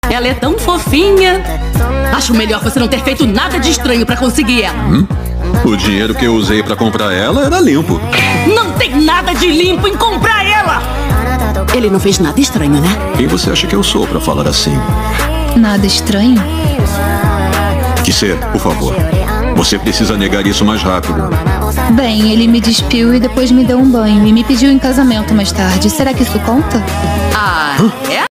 Ela é tão fofinha. Acho melhor você não ter feito nada de estranho pra conseguir ela. O dinheiro que eu usei pra comprar ela era limpo. Não tem nada de limpo em comprar ela! Ele não fez nada estranho, né? Quem você acha que eu sou pra falar assim? Nada estranho? Kisser, por favor. Você precisa negar isso mais rápido. Bem, ele me despiu e depois me deu um banho e me pediu em casamento mais tarde. Será que isso conta? Ah, é?